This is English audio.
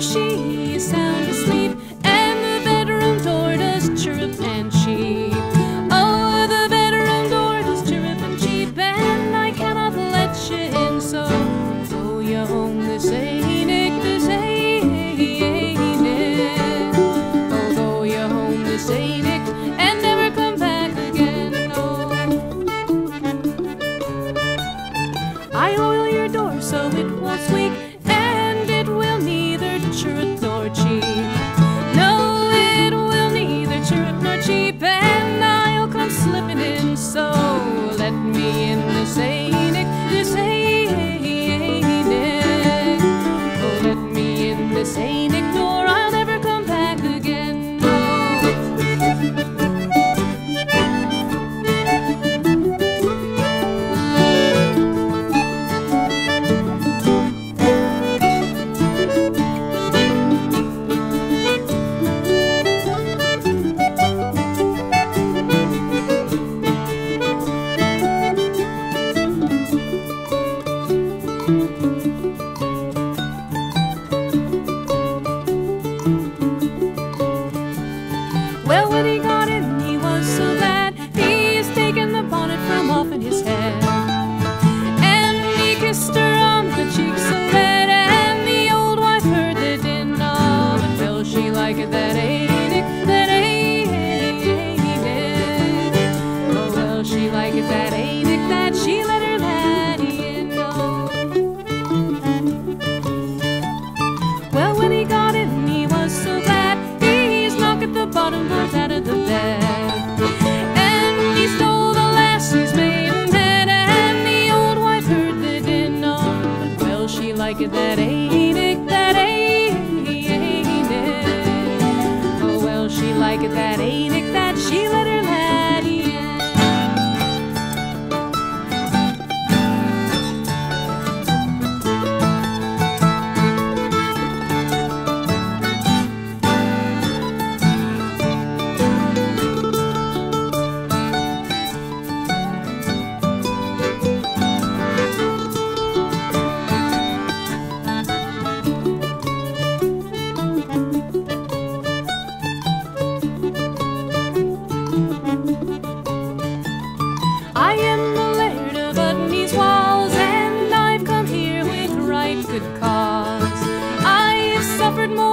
she is sound asleep, and the bedroom door does chirrup and cheep. Oh, the bedroom door does chirrup and cheep, and I cannot let you in, so go you home this ain't it, this ain't it. Oh, go you home this ain't it, and never come back again, no. I oil your door so it won't squeak, and it will neither chirrup nor cheep. No, it will neither chirrup nor cheep, and I'll come slipping in, so let me in this ain't it, this ain't it. Oh, let me in this ain't it, or I'll never come back again, no. Well, when he got in, he was so glad. He's taken the bonnet from off in his head, and he kissed her on the cheek so red, and the old wife heard the din of it. Well, she liked it, that ain't it, that ain't it. Oh, well, she liked it, that ain't it, that she let her laddie in, no. Well, when he got in, he was so glad. He's knocked at the bottom boards out of the bed, and he stole the lassie's maidenhead, and the old wife heard the din of it. Well, she liked it, that ain't it, that ain't it. Oh, well, she liked it, that ain't it, that she let her laddie in. I am the Laird of Udny's walls, and I've come here with right good cause. I've suffered more